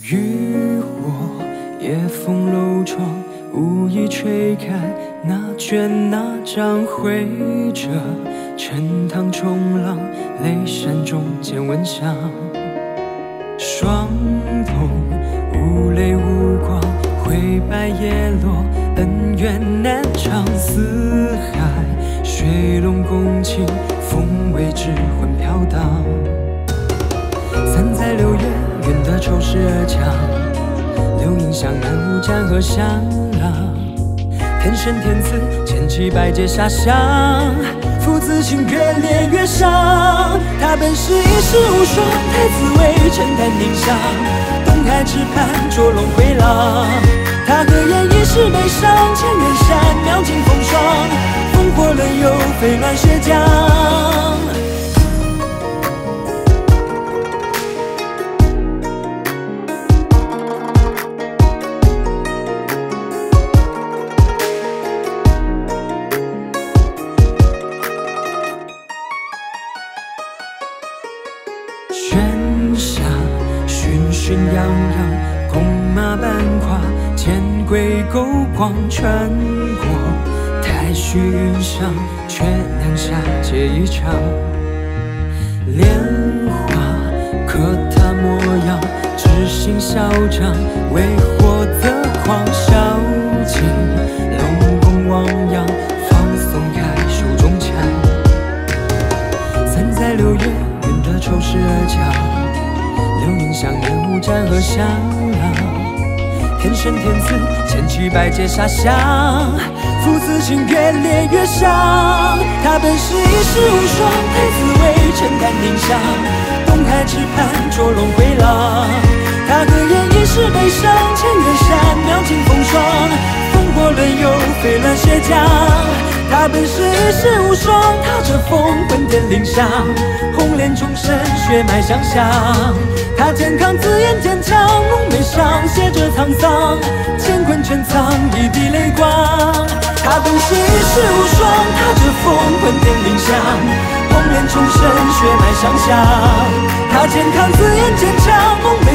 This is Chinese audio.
渔火夜风楼窗，无意吹开那卷那张，绘着沉塘冲浪，泪闪中见闻香。双瞳无泪无光，灰白叶落，恩怨难长。四海水龙共情，风味之魂飘荡。散在六月，愿得仇视而强。流萤香南无战河香浪。天生天赐，千奇百劫遐想。父子情越烈越伤。他本是一世无双，太子为沉潭凝香。东海之畔，捉龙回浪。他何言一世悲伤？千仞山，描尽风霜。烽火轮游，飞乱血浆。喧嚣熏熏泱泱，弓马半跨，剑归勾光，穿过太虚云上，却两下皆一场。莲花可他模样，知心嚣张，为火则狂。笑尽龙宫汪洋，放松开手中枪。散在六月，愿得仇视而强。流萤香南无战河香浪。天生天赐，千奇百劫遐想。父子情越烈越伤。他本是一世无双，太子为沉潭凝香。东海之畔，捉龙回浪。他何言一世悲伤？千仞山，描尽风霜。烽火轮游，飞乱血浆。他本是一世无双，踏着风，魂殿领上。红莲重生，血脉相向。他健康自言坚强，梦眉上写着沧桑。乾坤全藏，一滴泪光。他本是一世无双，踏着风，魂殿领上。红莲重生，血脉相向。他健康自言坚强，梦